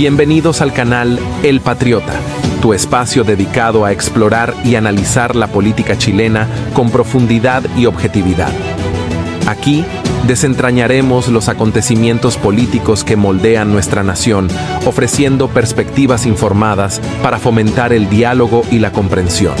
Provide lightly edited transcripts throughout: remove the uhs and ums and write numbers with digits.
Bienvenidos al canal El Patriota, tu espacio dedicado a explorar y analizar la política chilena con profundidad y objetividad. Aquí desentrañaremos los acontecimientos políticos que moldean nuestra nación, ofreciendo perspectivas informadas para fomentar el diálogo y la comprensión.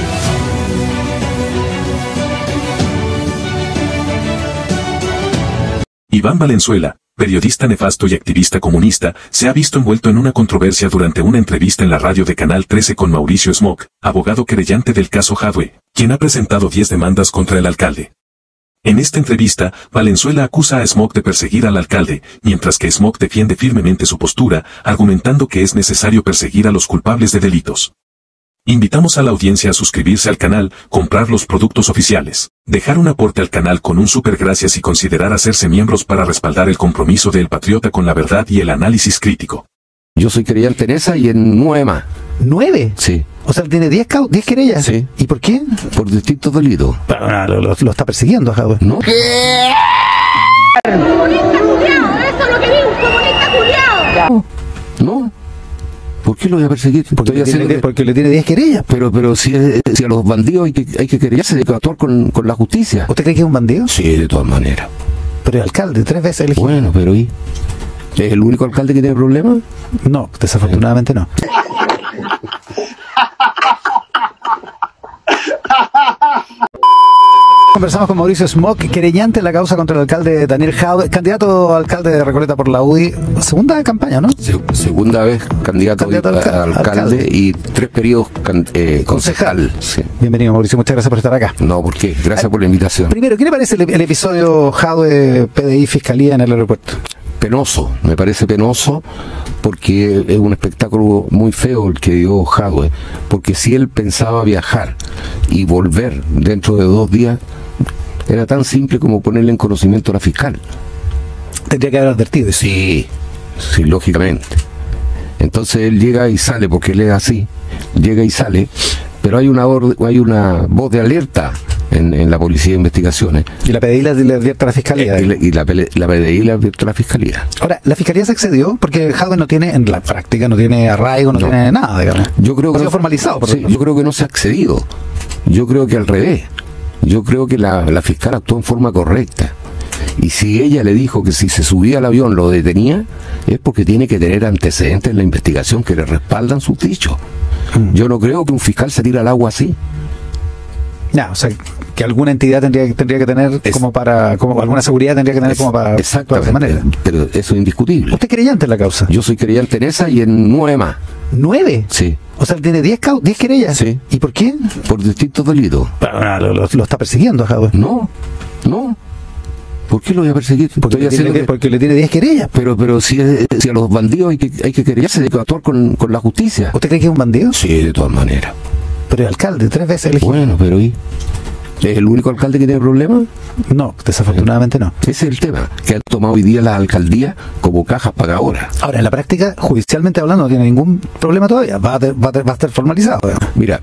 Iván Valenzuela, periodista nefasto y activista comunista, se ha visto envuelto en una controversia durante una entrevista en la radio de Canal 13 con Mauricio Smok, abogado querellante del caso Jadwe, quien ha presentado 10 demandas contra el alcalde. En esta entrevista, Valenzuela acusa a Smok de perseguir al alcalde, mientras que Smok defiende firmemente su postura, argumentando que es necesario perseguir a los culpables de delitos. Invitamos a la audiencia a suscribirse al canal, comprar los productos oficiales, dejar un aporte al canal con un super gracias y considerar hacerse miembros para respaldar el compromiso de El Patriota con la verdad y el análisis crítico. Yo soy querellante en esa y en 9 más. ¿9? Sí. O sea, tiene 10 querellas. Sí. ¿Y por qué? Por distintos delitos. Pero, lo está persiguiendo, Jadwe. ¿No? ¡Comunista culiao! ¡Eso es lo que vi! ¡Un comunista culiao! No. ¿Por qué lo voy a perseguir? Porque le tiene 10 querellas. Pero si a los bandidos hay que querellarse, hay que actuar con la justicia. ¿Usted cree que es un bandido? Sí, de todas maneras. Pero el alcalde, 3 veces elegido. Bueno, pero ¿y? ¿Es el único alcalde que tiene problemas? No, desafortunadamente no. Conversamos con Mauricio Smok, querellante en la causa contra el alcalde Daniel Jadwe, candidato a alcalde de Recoleta por la UDI. Segunda campaña, ¿no? Segunda vez candidato a alcalde y 3 periodos concejal. Sí. Bienvenido, Mauricio, muchas gracias por estar acá. No, ¿por qué? Gracias por la invitación. Primero, ¿qué le parece el episodio Jadwe, PDI, Fiscalía en el aeropuerto? Penoso, me parece penoso, porque es un espectáculo muy feo el que dio Jadwe, porque si él pensaba viajar y volver dentro de 2 días, era tan simple como ponerle en conocimiento a la fiscal. Tendría que haber advertido. Sí, lógicamente. Entonces él llega y sale, porque él es así, llega y sale, pero hay una voz de alerta en la Policía de Investigaciones. Y la PDI le advierte a la Fiscalía. Y la PDI le advierte a la Fiscalía. Ahora, ¿la Fiscalía se excedió? Porque Jadwe no tiene, en la práctica, no tiene arraigo, no tiene nada, digamos. Yo creo que no, formalizado. Sí, yo creo que no se ha excedido. Yo creo que al revés. Yo creo que la fiscal actuó en forma correcta. Y si ella le dijo que si se subía al avión lo detenía, es porque tiene que tener antecedentes en la investigación que le respaldan sus dichos. Yo no creo que un fiscal se tire al agua así. Ya, o sea, que alguna entidad tendría que tener como alguna seguridad tendría que tener como para exactamente, de esa manera. Pero eso es indiscutible. ¿Usted es querellante en la causa? Yo soy querellante en esa y en 9 más. ¿9? Sí. O sea, tiene 10 querellas. Sí. ¿Y por qué? Por distintos delitos. Pero, lo está persiguiendo, Jadwe. No. ¿Por qué lo voy a perseguir? Porque le tiene 10 querellas. Pero si a los bandidos hay que querellarse, hay que actuar con la justicia. ¿Usted cree que es un bandido? Sí, de todas maneras. Pero el alcalde, 3 veces elegido. Bueno, pero ¿y? ¿Es el único alcalde que tiene problemas? No, desafortunadamente no. Ese es el tema, que han tomado hoy día las alcaldías como cajas pagadoras. Ahora, en la práctica, judicialmente hablando, no tiene ningún problema todavía. Va a estar formalizado. Digamos. Mira.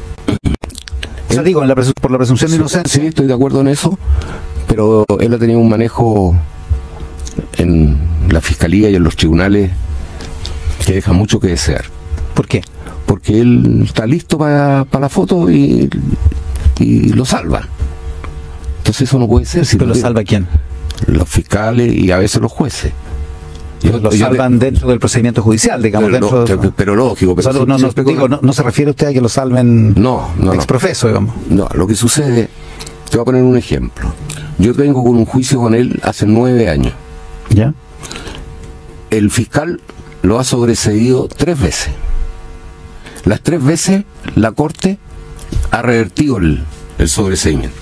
O sea, digo, por la presunción de inocencia. Sí, estoy de acuerdo en eso, pero él ha tenido un manejo en la fiscalía y en los tribunales que deja mucho que desear. ¿Por qué? Porque él está listo para la foto y lo salvan. Entonces eso no puede ser. ¿Pero lo salva quién? Los fiscales y a veces los jueces. Lo salvan dentro del procedimiento judicial, digamos. Pero lógico. Pero no se refiere usted a que lo salven no, ex profeso, digamos. No, lo que sucede, te voy a poner un ejemplo. Yo vengo con un juicio con él hace 9 años. ¿Ya? El fiscal lo ha sobreseído 3 veces. Las 3 veces la Corte ha revertido el sobreseimiento.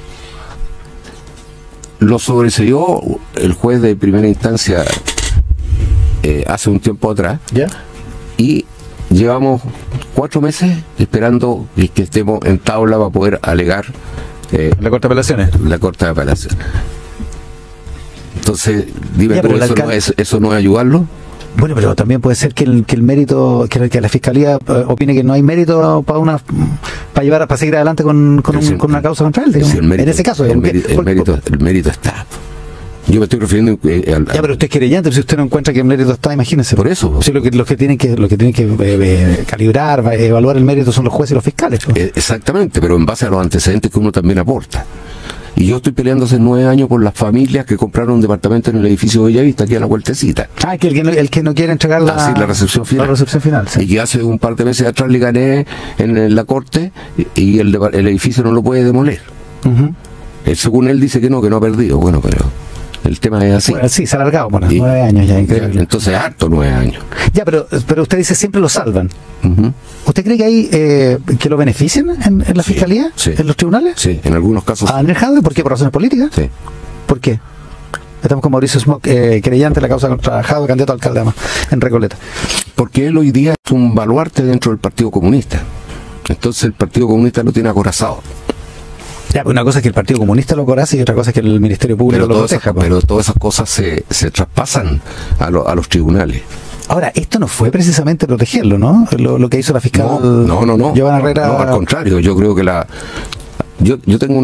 Lo sobreseyó el juez de primera instancia hace un tiempo atrás. ¿Ya? Y llevamos 4 meses esperando que estemos en tabla para poder alegar la Corte de Apelaciones. La Corte de Apelaciones. Entonces, dime ya, tú, ¿eso no es ayudarlo? Bueno, pero también puede ser que el mérito, que la Fiscalía opine que no hay mérito para seguir adelante con una causa contra él, digamos. Sí, en ese caso. El mérito está. Yo me estoy refiriendo Ya, pero usted es querellante, si usted no encuentra que el mérito está, imagínese. por eso. Sí, los que tienen que calibrar, evaluar el mérito son los jueces y los fiscales. ¿No? Exactamente, pero en base a los antecedentes que uno también aporta. Y yo estoy peleando hace 9 años por las familias que compraron un departamento en el edificio de Bellavista, aquí a la vueltecita. Ah, que el que no quiere entregar la recepción final. La recepción final, sí. Y que hace un par de meses atrás le gané en la corte y el edificio no lo puede demoler. Según él dice que no ha perdido. Bueno, pero el tema es así. Bueno, sí, se ha alargado por 9 años ya, increíble. Entonces, harto 9 años. Ya, pero usted dice siempre lo salvan. ¿Usted cree que hay que lo benefician en la fiscalía? Sí. ¿En los tribunales? Sí, en algunos casos. ¿A Daniel Jadwe? ¿Por qué? ¿Por razones políticas? Sí. ¿Por qué? Estamos con Mauricio Smock, querellante en la causa contra Jadwe, candidato a alcalde además, en Recoleta. Porque él hoy día es un baluarte dentro del Partido Comunista. Entonces el Partido Comunista lo tiene acorazado. Ya, pues una cosa es que el Partido Comunista lo coraza y otra cosa es que el Ministerio Público lo proteja. Pero todas esas cosas se traspasan a los tribunales. Ahora, esto no fue precisamente protegerlo, ¿no? Lo que hizo la fiscal No. Giovanna Herrera. No, al contrario, yo creo que yo tengo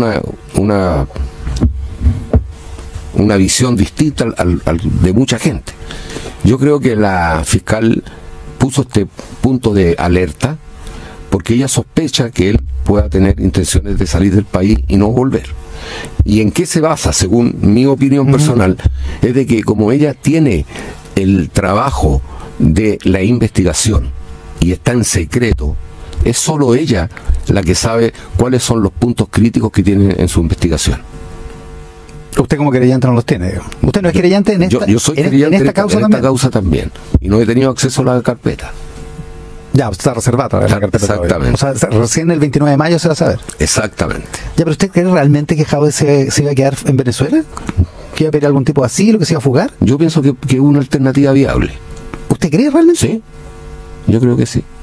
una visión distinta de mucha gente. Yo creo que la fiscal puso este punto de alerta porque ella sospecha que él pueda tener intenciones de salir del país y no volver. ¿Y en qué se basa? Según mi opinión personal, es de que como ella tiene el trabajo de la investigación y está en secreto, es solo ella la que sabe cuáles son los puntos críticos que tiene en su investigación. Usted como querellante no los tiene, digamos. Usted no es querellante en esta, yo soy querellante en esta causa también. Y no he tenido acceso a la carpeta. Ya, está reservada la carpeta. Exactamente. Todavía. O sea, recién el 29 de mayo se va a saber. Exactamente. Ya, pero ¿usted cree realmente que Jadwe se iba a quedar en Venezuela? ¿Que iba a pedir algún tipo de asilo, que se iba a fugar? Yo pienso que es una alternativa viable. ¿Usted cree realmente? Sí, yo creo que sí.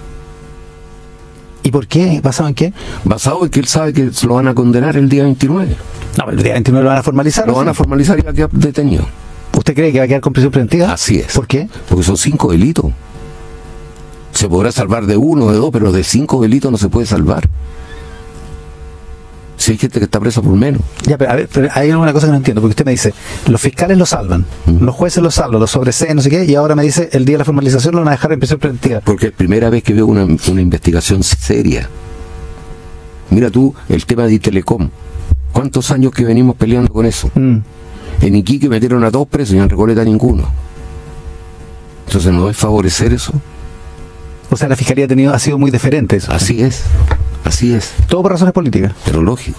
¿Y por qué? ¿Basado en qué? Basado en que él sabe que lo van a condenar el día 29. No, el día 29 lo van a formalizar. Lo van a formalizar y va a quedar detenido. ¿Usted cree que va a quedar con prisión preventiva? Así es. ¿Por qué? Porque son 5 delitos. Se podrá salvar de 1 o de 2, pero de 5 delitos no se puede salvar. Si hay gente que está presa por menos. Ya, pero, a ver, pero hay alguna cosa que no entiendo, porque usted me dice, los fiscales lo salvan, los jueces lo salvan, los sobreseen, no sé qué, y ahora me dice, el día de la formalización lo van a dejar en prisión preventiva. Porque es primera vez que veo una investigación seria. Mira tú, el tema de Telecom. ¿Cuántos años que venimos peleando con eso? En Iquique metieron a 2 presos y en Recoleta a ninguno. Entonces, ¿no es favorecer eso? O sea, la fiscalía ha sido muy deferente. Eso. Así es. Todo por razones políticas. Pero lógico.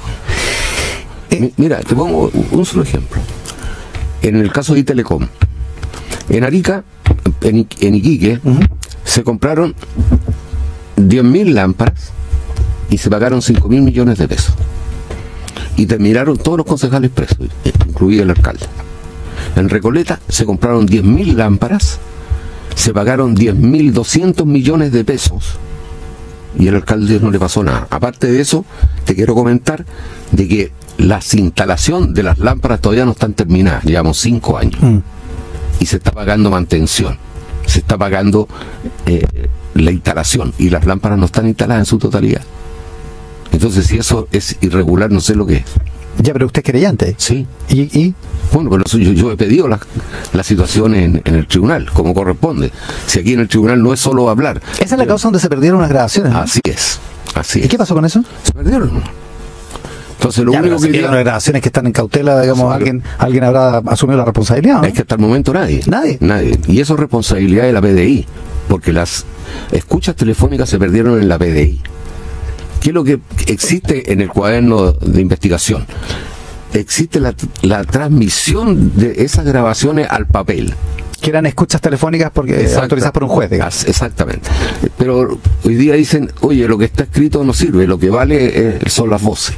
Mira, te pongo un solo ejemplo. En el caso de Telecom, en Arica, en Iquique, se compraron 10.000 lámparas y se pagaron 5.000 millones de pesos. Y terminaron todos los concejales presos, incluido el alcalde. En Recoleta se compraron 10.000 lámparas, se pagaron 10.200 millones de pesos y al alcalde no le pasó nada. Aparte de eso, te quiero comentar de que la instalación de las lámparas todavía no están terminadas, llevamos 5 años y se está pagando mantención, se está pagando la instalación y las lámparas no están instaladas en su totalidad. Entonces, si eso es irregular, no sé lo que es. Ya, pero usted es querellante. Sí. ¿Y? Bueno, pero yo he pedido la situación en el tribunal, como corresponde. Si aquí en el tribunal no es solo hablar. Esa es la causa donde se perdieron las grabaciones, ¿no? Así es. ¿Y qué pasó con eso? Se perdieron. Entonces, lo único que las grabaciones que están en cautela, digamos, alguien habrá asumido la responsabilidad, ¿no? Es que hasta el momento nadie. Nadie. Y eso es responsabilidad de la PDI, porque las escuchas telefónicas se perdieron en la PDI. ¿Qué es lo que existe en el cuaderno de investigación? Existe la transmisión de esas grabaciones al papel. Que eran escuchas telefónicas porque autorizadas por un juez, digamos. Exactamente. Pero hoy día dicen, oye, lo que está escrito no sirve, lo que vale son las voces.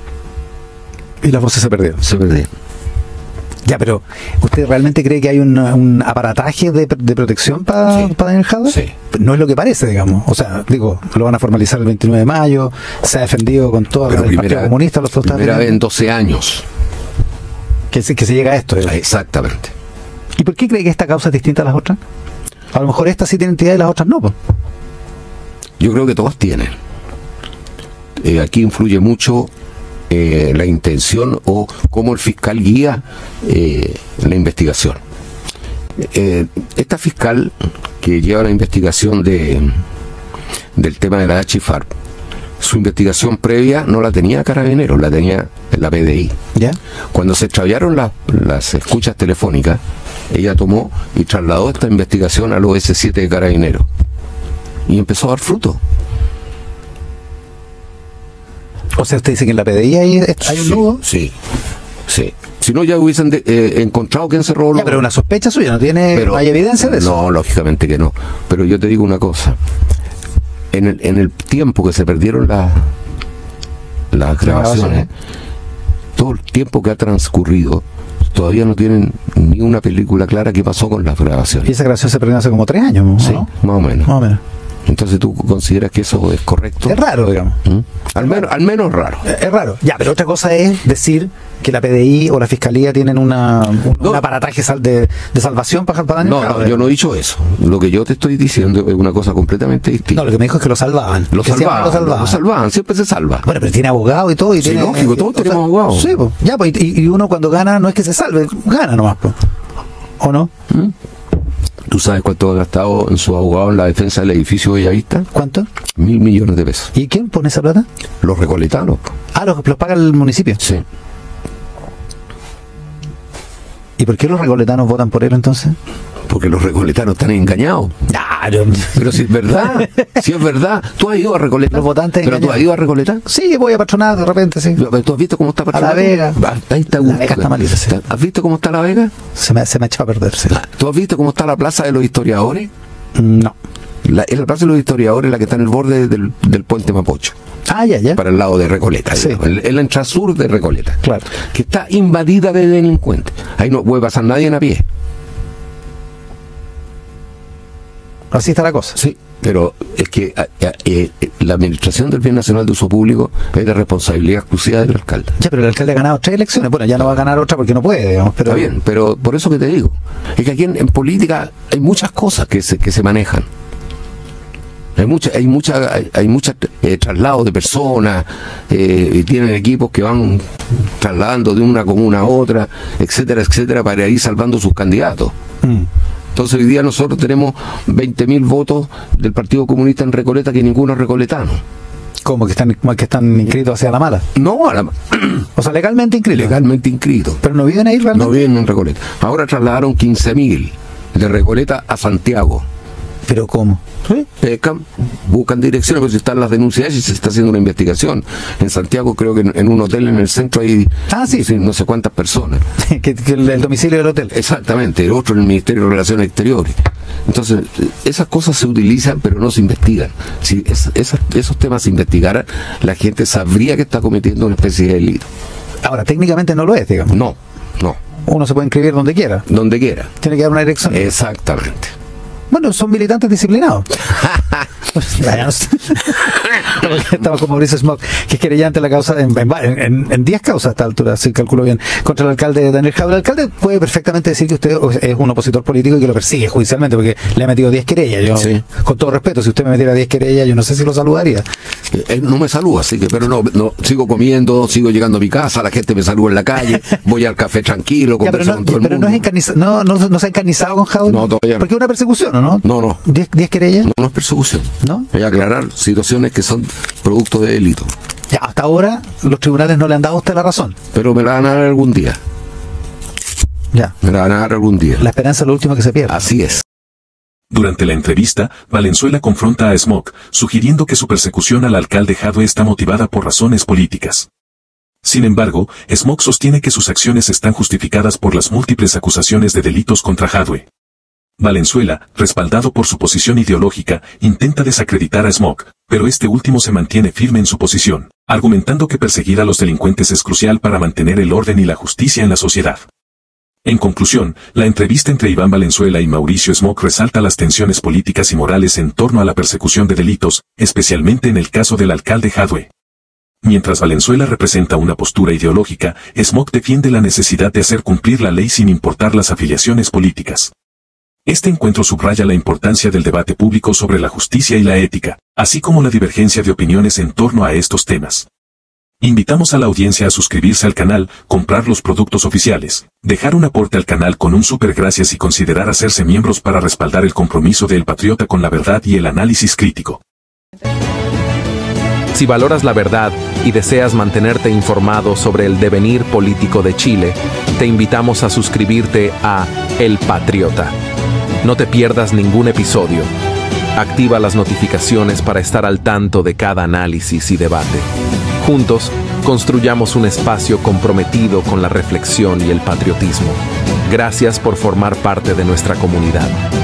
Y las voces se perdieron. Se perdieron. Ya, pero ¿usted realmente cree que hay un aparataje de protección para Daniel Jadwe? Sí. No es lo que parece, digamos. O sea, digo, lo van a formalizar el 29 de mayo, se ha defendido con todo el Partido Comunista. Primera vez en 12 años. Que se llega a esto. Digamos. Exactamente. ¿Y por qué cree que esta causa es distinta a las otras? A lo mejor esta sí tiene entidad y las otras no. Pues. Yo creo que todas tienen. Aquí influye mucho la intención o cómo el fiscal guía la investigación. Esta fiscal que lleva la investigación del tema de la HIFARP, su investigación previa no la tenía Carabineros, la tenía la PDI. ¿Ya? Cuando se extraviaron las escuchas telefónicas, ella tomó y trasladó esta investigación al OS7 de Carabineros y empezó a dar fruto. O sea, usted dice que en la PDI hay un nudo. Sí. Si no, ya hubiesen encontrado quién se robó. Ya, pero una sospecha suya, ¿no hay evidencia de eso? No, lógicamente que no. Pero yo te digo una cosa. En el tiempo que se perdieron las grabaciones, todo el tiempo que ha transcurrido, todavía no tienen ni una película clara qué pasó con las grabaciones. Y esa grabación se perdió hace como 3 años, ¿no? Sí, más o menos. Más o menos. Entonces, ¿tú consideras que eso es correcto? Es raro, digamos. Al menos raro. Es raro. Ya, pero otra cosa es decir que la PDI o la Fiscalía tienen un aparataje de salvación para daños graves. No, yo no he dicho eso. Lo que yo te estoy diciendo es una cosa completamente distinta. No, lo que me dijo es que lo salvaban. Lo salvaban, siempre se salva. Bueno, pero tiene abogado y todo. Y sí, tiene, lógico, todos tenemos abogados. Sí, pues. Ya, pues, y uno cuando gana no es que se salve, gana nomás, pues. ¿O no? ¿Tú sabes cuánto ha gastado en su abogado en la defensa del edificio Bellavista? ¿Cuánto? 1.000 millones de pesos. ¿Y quién pone esa plata? Los recoletanos. Ah, los paga el municipio. Sí. ¿Y por qué los recoletanos votan por él entonces? Porque los recoletanos están engañados. Pero si es verdad, si es verdad. ¿Tú has ido a Recoleta? Los votantes ¿Pero tú has ido a Recoleta? Sí, voy a Patronato de repente, sí. ¿Pero tú has visto cómo está Patronato? A La Vega. Ahí está La Vega está malita, sí. ¿Has visto cómo está La Vega? Se me ha echado a perder, sí. ¿Tú has visto cómo está la Plaza de los Historiadores? No. La Plaza de los Historiadores, la que está en el borde del puente Mapocho. Ah, ya. Para el lado de Recoleta, sí. En la entrada sur de Recoleta. Claro. Que está invadida de delincuentes. Ahí no puede pasar nadie a pie. Así está la cosa. Sí, pero es que la administración del bien nacional de uso público es de responsabilidad exclusiva del alcalde. Ya, pero el alcalde ha ganado 3 elecciones. Bueno, ya no va a ganar otra porque no puede, digamos. Pero... Está bien, pero por eso que te digo, es que aquí en política hay muchas cosas que se manejan. Hay mucha traslado de personas, y tienen equipos que van trasladando de una comuna a otra, etcétera, para ir salvando sus candidatos. Entonces hoy día nosotros tenemos 20.000 votos del Partido Comunista en Recoleta que ninguno es recoletano. ¿Cómo? ¿Que están inscritos hacia la mala? No, o sea, legalmente inscritos. Legalmente inscritos. ¿Pero no viven ahí realmente? No viven en Recoleta. Ahora trasladaron 15.000 de Recoleta a Santiago. ¿Pero cómo? ¿Sí? Pescan, buscan direcciones, pero si están las denuncias y se está haciendo una investigación. En Santiago creo que en un hotel en el centro hay no sé cuántas personas. que el domicilio del hotel. Exactamente, el otro en el Ministerio de Relaciones Exteriores. Entonces, esas cosas se utilizan, pero no se investigan. Si esos temas se investigaran, la gente sabría que está cometiendo una especie de delito. Ahora, técnicamente no lo es, digamos. No. Uno se puede inscribir donde quiera. Donde quiera. Tiene que dar una dirección. Exactamente. Bueno, son militantes disciplinados. Estamos con Mauricio Smok, que es querellante la causa en 10 causas a esta altura, si calculo bien, contra el alcalde Daniel Jadwe. El alcalde puede perfectamente decir que usted es un opositor político y que lo persigue judicialmente, porque le ha metido 10 querellas. Yo, sí. Con todo respeto, si usted me metiera 10 querellas, yo no sé si lo saludaría. No me saluda, así que, pero no, sigo comiendo, sigo llegando a mi casa, la gente me saluda en la calle, voy al café tranquilo, converso con todo el mundo. Pero no se ha encarnizado con Jadwe. No, todavía no. Porque es una persecución, ¿no? No. ¿10 querellas? No es persecución. ¿No? Voy a aclarar situaciones que son producto de delito. Ya, hasta ahora los tribunales no le han dado a usted la razón. Pero me la van a dar algún día. Ya. Me la van a dar algún día. La esperanza es lo último que se pierde. Así es. Durante la entrevista, Valenzuela confronta a Smok, sugiriendo que su persecución al alcalde Jadwe está motivada por razones políticas. Sin embargo, Smok sostiene que sus acciones están justificadas por las múltiples acusaciones de delitos contra Jadwe. Valenzuela, respaldado por su posición ideológica, intenta desacreditar a Smok, pero este último se mantiene firme en su posición, argumentando que perseguir a los delincuentes es crucial para mantener el orden y la justicia en la sociedad. En conclusión, la entrevista entre Iván Valenzuela y Mauricio Smok resalta las tensiones políticas y morales en torno a la persecución de delitos, especialmente en el caso del alcalde Jadwe. Mientras Valenzuela representa una postura ideológica, Smok defiende la necesidad de hacer cumplir la ley sin importar las afiliaciones políticas. Este encuentro subraya la importancia del debate público sobre la justicia y la ética, así como la divergencia de opiniones en torno a estos temas. Invitamos a la audiencia a suscribirse al canal, comprar los productos oficiales, dejar un aporte al canal con un super gracias y considerar hacerse miembros para respaldar el compromiso de El Patriota con la verdad y el análisis crítico. Si valoras la verdad y deseas mantenerte informado sobre el devenir político de Chile, te invitamos a suscribirte a El Patriota. No te pierdas ningún episodio. Activa las notificaciones para estar al tanto de cada análisis y debate. Juntos, construyamos un espacio comprometido con la reflexión y el patriotismo. Gracias por formar parte de nuestra comunidad.